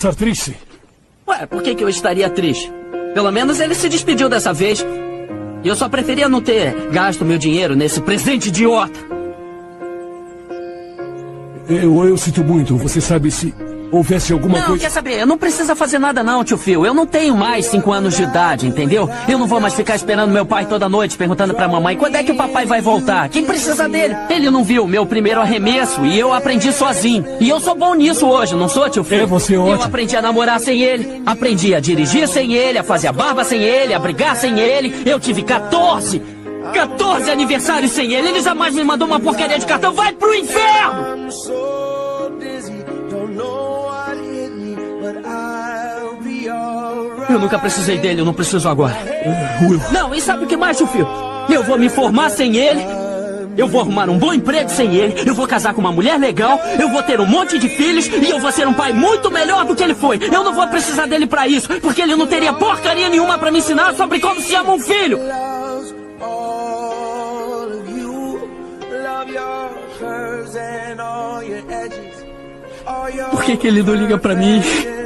Estar triste? Ué, por que eu estaria triste? Pelo menos ele se despediu dessa vez. E eu só preferia não ter gasto meu dinheiro nesse presente idiota. Eu sinto muito. Você sabe se houvesse alguma não, coisa... Quer saber? Não precisa fazer nada não, tio Phil. Eu não tenho mais 5 anos de idade, entendeu? Eu não vou mais ficar esperando meu pai toda noite, perguntando pra mamãe quando é que o papai vai voltar. Quem precisa dele? Ele não viu meu primeiro arremesso e eu aprendi sozinho. E eu sou bom nisso hoje, não sou, tio Phil? Você é ótimo. Eu aprendi a namorar sem ele. Aprendi a dirigir sem ele, a fazer a barba sem ele, a brigar sem ele. Eu tive 14 aniversários sem ele. Ele jamais me mandou uma porcaria de cartão. Vai pro inferno! Eu nunca precisei dele, eu não preciso agora. Will. Não, e sabe o que mais, tio Phil? Eu vou me formar sem ele. Eu vou arrumar um bom emprego sem ele. Eu vou casar com uma mulher legal. Eu vou ter um monte de filhos. E eu vou ser um pai muito melhor do que ele foi. Eu não vou precisar dele pra isso. Porque ele não teria porcaria nenhuma pra me ensinar sobre como se ama um filho. Por que ele não liga pra mim?